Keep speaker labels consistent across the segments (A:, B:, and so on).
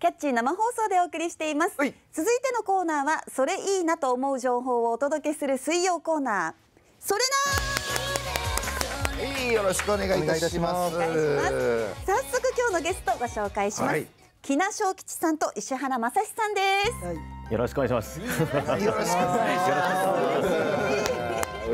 A: キャッチー生放送でお送りしています。続いてのコーナーはそれいいなと思う情報をお届けする水曜コーナー、それな
B: よろしくお願いいたします。
A: 早速今日のゲストをご紹介します。木名正吉さんと石原正史さんです。
C: よろしくお願いします。
B: よろしくお願いします。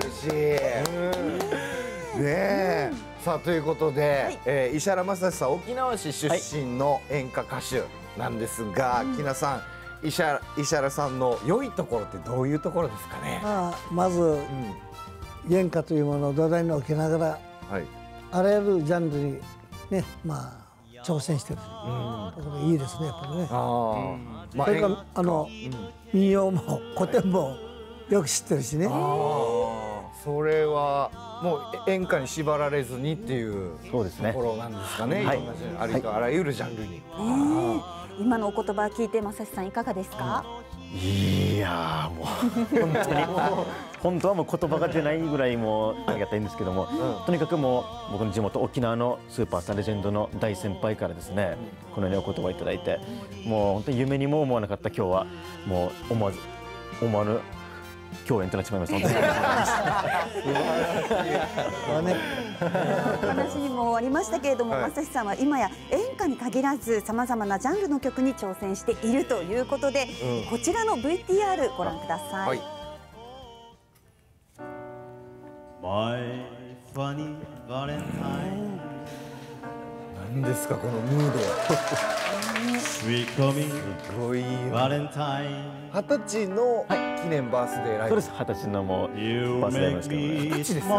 B: 嬉しい。ねえ。さあということで、石原正史さん沖縄市出身の演歌歌手なんですが、木名さん、石原さんの良いところってどういうところですかね。
D: まず、演歌というものを土台に置きながら、あらゆるジャンルにね、挑戦してるところいいですね、やっぱりね。それから民謡も古典もよく知ってるしね。
B: それはもう演歌に縛られずにっていうところなんですかね。ありとあらゆるジャンルに。
A: 今のお言葉聞いて正史さんいかがですか。
C: いやもう本当に本当はもう言葉が出ないぐらいもうありがたいんですけども、とにかくもう僕の地元沖縄のスーパースターレジェンドの大先輩からですね、このようにお言葉いただいて、もう本当に夢にも思わなかった今日はもう思わぬ共演となってしまいました。
A: お話にもありましたけれども、正史さんは今や演歌に限らずさまざまなジャンルの曲に挑戦しているということで、こちらの VTR ご覧ください。
B: 何ですかこのムード。すごい。20歳の記念バースデーライブ。
C: そうです。20歳のもうバースデーですけどね。
B: 20歳ですよ。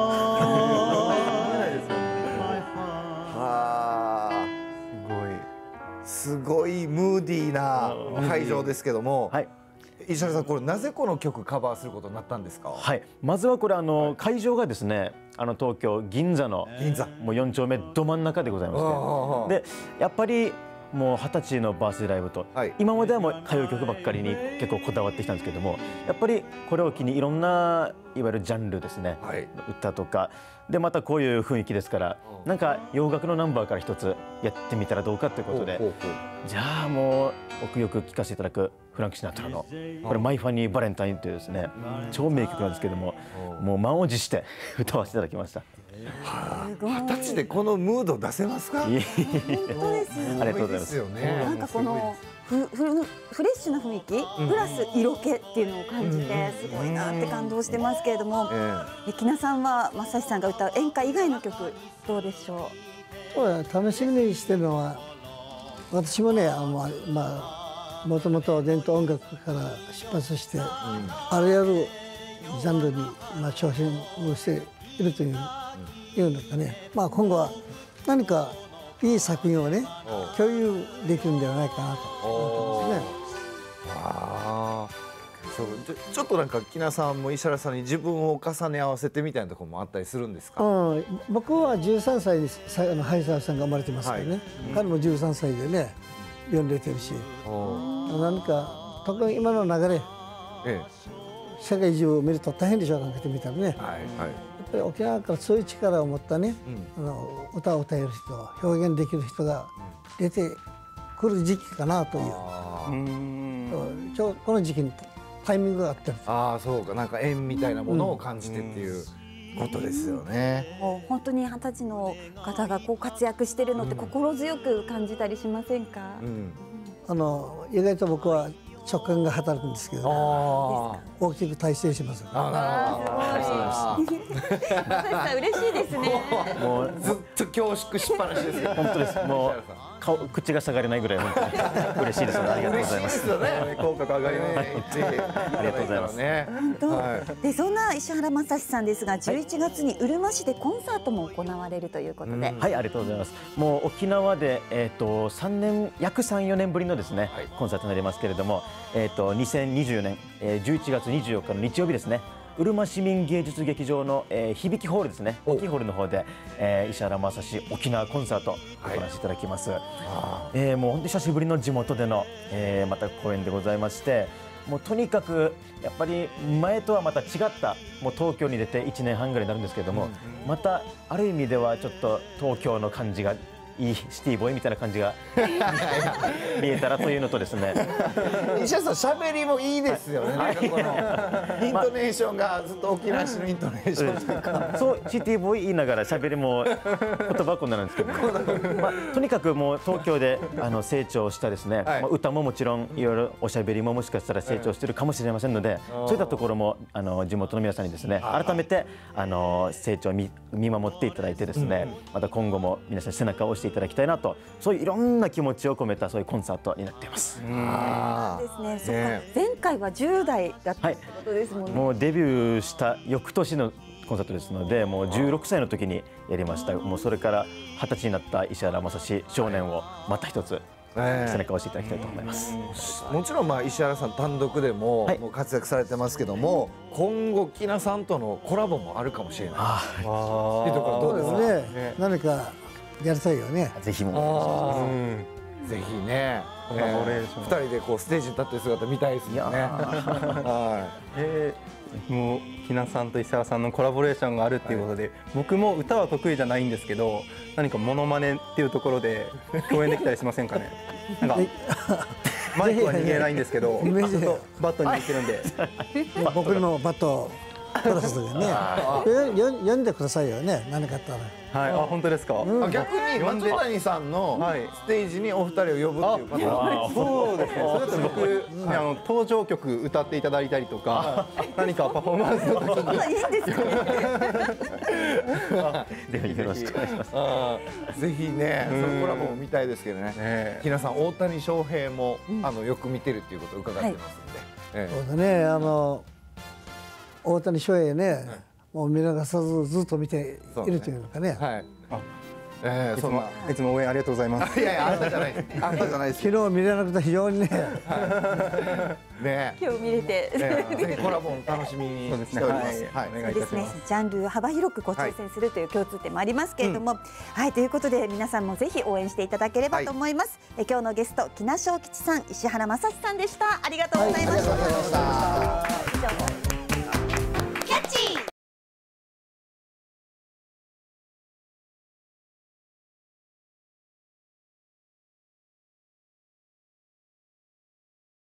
B: すごいムーディーな会場ですけども。石原さん、これなぜこの曲カバーすることになったんですか。
C: はい、まずはこれ会場がですね、東京銀座のもう4丁目ど真ん中でございまして、でやっぱりもう20歳のバースデーライブと、今まではもう歌謡曲ばっかりに結構こだわってきたんですけども、やっぱりこれを機にいろんないわゆるジャンルですね、歌とかでまたこういう雰囲気ですから、なんか洋楽のナンバーから一つやってみたらどうかということで、じゃあもう奥よく聴かせていただくフランク・シナトラのこれ「マイ・ファニー・バレンタイン」というですね超名曲なんですけども、もう満を持して歌わせていただきました。
B: 20歳でこのムード出せますか。
A: 本当ですよね。
C: ありがとうございます。
A: なんかこのフレッシュな雰囲気プラス色気っていうのを感じてすごいなって感動してますけれども、木名さんは正史さんが歌う演歌以外の曲どうでしょ
D: う。楽しみにしてるのは、私もねもともと伝統音楽から出発して、あらゆるジャンルに挑戦をしているというのかね、今後は何かいい作品をね共有できるんではないかなと思ってますね。
B: ちょっとなんか木名さんも石原さんに自分を重ね合わせてみたいなところもあったりするんですか。
D: 僕は13歳に灰沢さんが生まれてますからね、彼も13歳でね呼んでてるし、何か特に今の流れ、世界中を見ると大変でしょうかけてみたらね、やっぱり沖縄からそういう力を持ったね、歌を歌える人、表現できる人が出てくる時期かなという、この時期にタイミングがあってる。
B: そうか、なんか縁みたいなものを感じてっていうことですよね。
A: 本当に20歳の方がこう活躍してるのって心強く感じたりしませんか。
D: 意外と僕は直感が働くんですけど、大きく大成します。
A: 嬉しいですね。
B: もうずっと恐縮しっぱなしですよ。
C: 本当です。もう口が下がれないぐらい本当に嬉しいです。ありがとうございます。
B: 口角上がります。
C: ありがとうございます。
A: でそんな石原正史さんですが、11月にうるま市でコンサートも行われるということで、
C: はい、ありがとうございます。もう沖縄で約3、4年ぶりのですねコンサートになりますけれども、2020年11月24日の日曜日ですね、うるま市民芸術劇場の響きホールですね、大きいホールの方で石原正史沖縄コンサートを行わせていただきます。もう本当に久しぶりの地元でのまた公演でございまして、もうとにかくやっぱり前とはまた違ったもう東京に出て1年半ぐらいになるんですけれども、またある意味ではちょっと東京の感じがいいシティボーイみたいな感じが見えたらというのとですね。
B: 石原さん喋りもいいですよね。なんかこのイントネーションがずっと沖縄市のイントネーションというか、
C: そうシティボーイ言いながら喋りも言葉こんななんですけど、とにかくもう東京で成長したですね、歌ももちろんいろいろおしゃべりももしかしたら成長してるかもしれませんので、そういったところも地元の皆さんにですね改めて成長を見守っていただいてですね、また今後も皆さん背中を押していただきたいなと、そういういろんな気持ちを込めたそういうコンサートになっています。
A: ですね。そっか、前回は10代だったってことですもんね。
C: もうデビューした翌年のコンサートですので、もう16歳の時にやりました。もうそれから20歳になった石原正史少年をまた一つ背中を押していただきたいと思います。
B: もちろん石原さん単独でももう活躍されてますけども、今後きなさんとのコラボもあるかもしれない。っていうところどうですか？
D: 何かやりたいよね。
C: ぜひも
B: ぜひね、2人でこうステージに立ってる姿見たいですよね。
E: もうきなさんと石原さんのコラボレーションがあるっていうことで、僕も歌は得意じゃないんですけど、何かモノマネっていうところで共演できたりしませんかね。なんかマイクは握れないんですけど、バット握ってるんで、
D: 僕のバットくださいね。読んでくださいよね。何かあったら。
E: はい、あ、本当ですか。
B: 逆に松谷さんのステージにお二人を呼ぶっていうパターン。
E: そうですね。それだと僕登場曲歌っていただいたりとか、何かパフォーマンスの時に。
A: いいんですか。
C: ぜひよろしくお願いします。
B: ぜひね、そのコラボも見たいですけどね。きなさん、大谷翔平もよく見てるっていうことを伺ってますんで。
D: そうだね、大谷翔平ね。もう見逃さずずっと見ているというのかね。
E: いつも応援ありがとうございます。
B: いやいや、あんたじゃないです。あんたじゃないです。
D: 昨日見れなくて非常にね。
A: 今日見れて。
B: ぜひコラボも楽しみにしております。
A: お願いいたします。ジャンル幅広く挑戦するという共通点もありますけれども、はい、ということで皆さんもぜひ応援していただければと思います。今日のゲスト、喜納昌吉さん、石原正史さんでした。ありがとうございました。